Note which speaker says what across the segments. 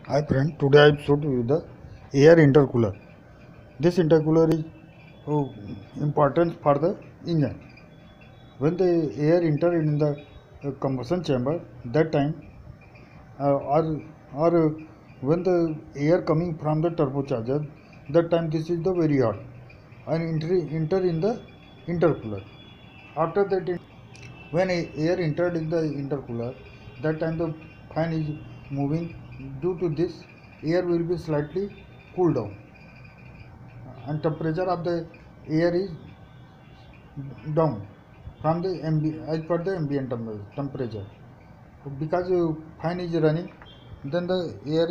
Speaker 1: Hi friend, today I showed you the air intercooler. This intercooler is important for the engine. When the air enter in the combustion chamber, that time or when the air coming from the turbocharger, that time this is the very hot and enter in the intercooler. After that, when air entered in the intercooler, that time the fan is moving. Due to this, air will be slightly cooled down, and temperature of the air is down from the as per the ambient temperature. Because fan is running, then the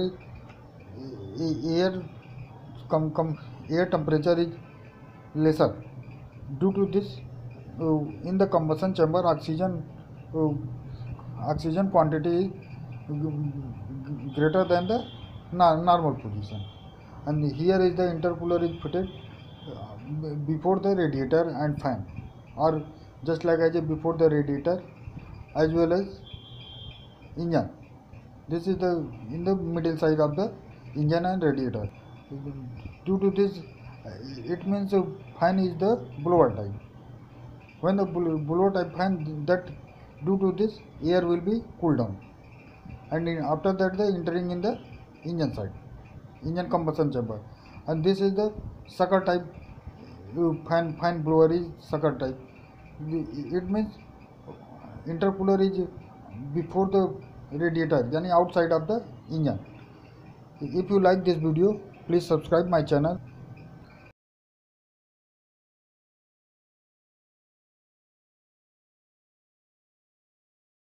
Speaker 1: air air temperature is lesser. Due to this, in the combustion chamber, uh, oxygen quantity is greater than the normal position, and here is the intercooler is fitted before the radiator and fan, or just like I said, before the radiator as well as engine. This is the in the middle side of the engine and radiator. Due to this, it means fan is the blower type. When the blower type fan, that due to this air will be cooled down, and after that the entering in the engine side, engine combustion chamber, and this is the sucker type fan blower is sucker type. It means intercooler is before the radiator, yani outside of the engine. If you like this video, please subscribe my channel.